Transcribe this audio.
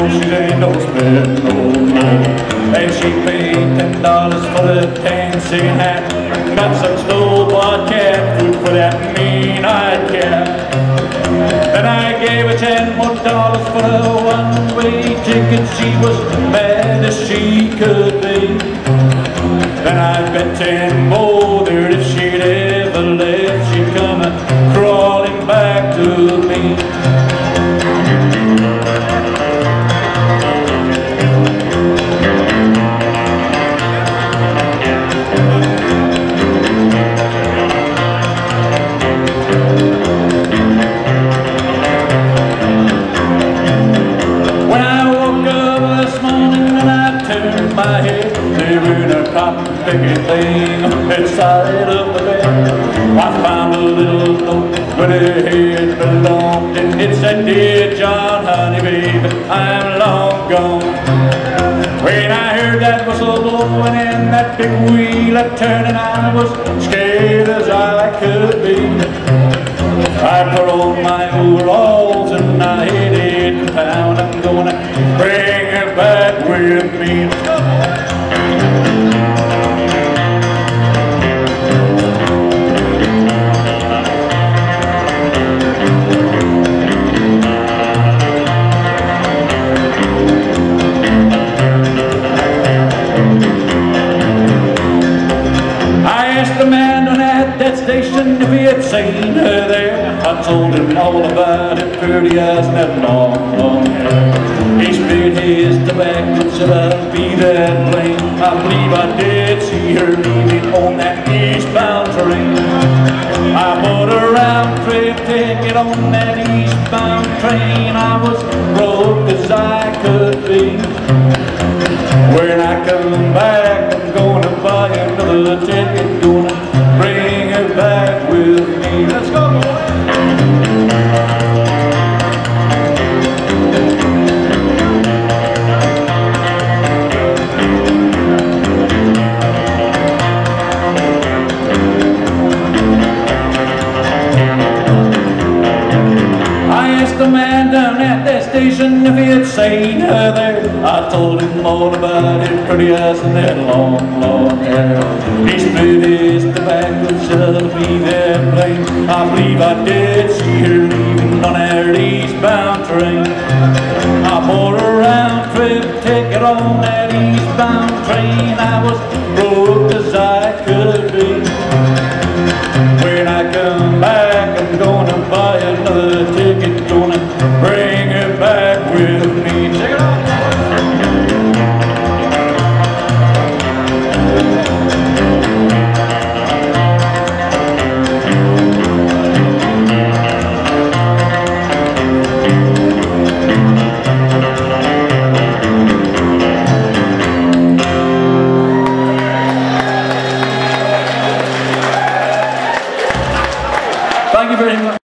know she ain't no spit no more. And she paid $10 for the dancing hat. Got some store-bought cat food for that mean-eyed cat. Then I gave her $10 more for the one-way ticket. She was mad as she could be. Then I bet 10 more that if she'd ever left, she'd come crawling back to me. When I woke up this morning and I turned my head, there in a cotton picket thing inside of the bed, I found a little note where the head belonged, and it said, "Dear John, honey, baby, I'm long gone." When I heard that whistle blowing and that big wheel a-turning, I was scared as I could be. I put on my overalls and I headed to town. I'm gonna bring her back with me. Station if he had seen her there. I told him all about her pretty eyes and that long, long hair. He spit his tobacco and said, "I'll be that plain." I believe I did see her leaving on that eastbound train. I bought a round trip ticket on that eastbound train. I was broke as I could be. When I come back, I'm gonna buy another ticket, gonna bring her back with me. Let's go, boy. I asked the man down at that station if he had seen her there. I told him all about her pretty eyes and that long, long hair. He split his tobacco and said, "I'll be that plain." I believe I did see her leaving on that eastbound train. I bought a round trip ticket on that eastbound train. I was broke as I could be. When I come back, I'm gonna buy another ticket, gonna bring her back with me. Check it out. Thank you very much.